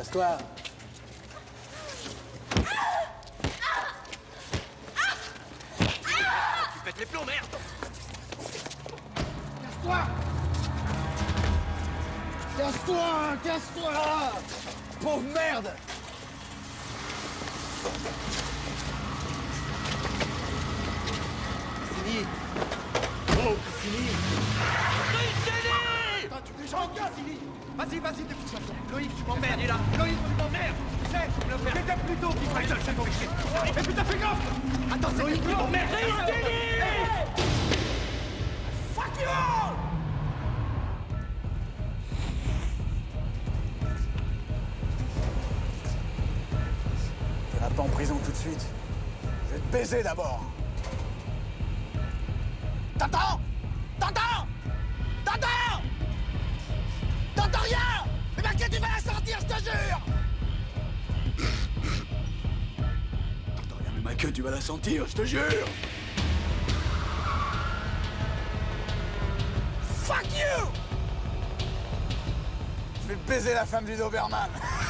Casse-toi. Tu pètes les plombs, merde! Casse-toi! Casse-toi! Casse-toi! Pauvre merde! C'est fini! Oh, c'est fini! Attends, tu fais genre, Cassini! Vas-y, vas-y, de toute façon. Loïc, tu m'emmerdes, il est là. Loïc, tu m'emmerdes! Tu sais, tu me le fais. C'était plus tôt qu'il fallait que je le fasse. Mais putain, fais gaffe! Attends, c'est Loïc, tu m'emmerdes! Fuck you all! Tu vas pas en prison tout de suite. Je vais te baiser d'abord. T'entends? T'entends? T'entends? T'entends rien? Eh ben que tu vas la sentir, je te jure! T'entends rien, mais ma queue, tu vas la sentir, je te jure! Fuck you! Je vais baiser la femme du Doberman.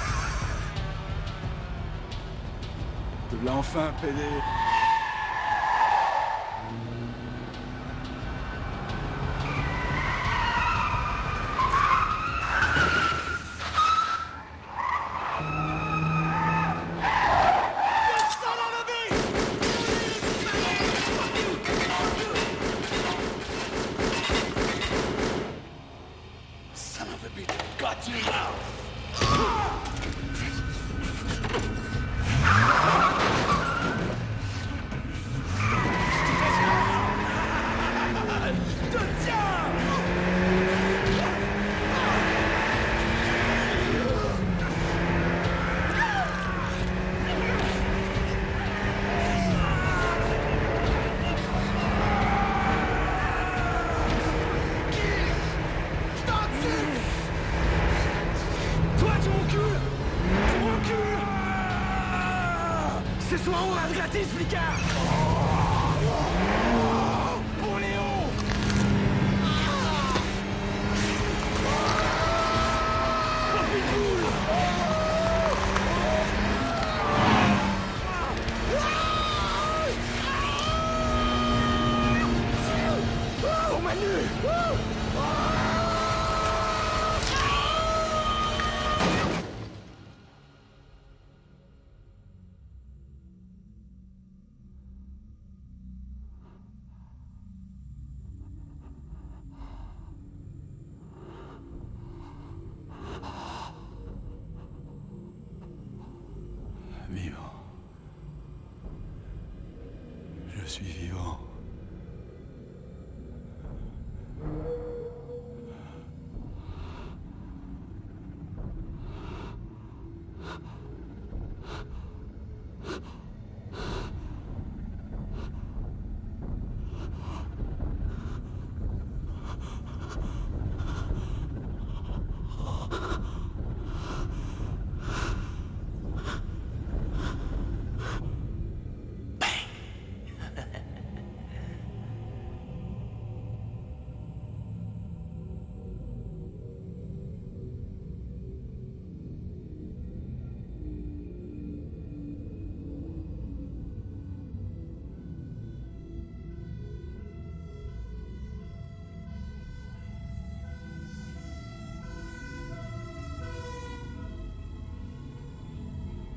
Tu l'as enfin, pédé. Son of a bitch, got you now! Ce soir, on a gratis, flicard! Pour Léon! Pour Pitbull! Pour Manu! Vivant. Je suis vivant.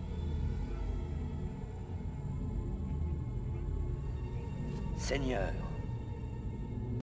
Seigneur,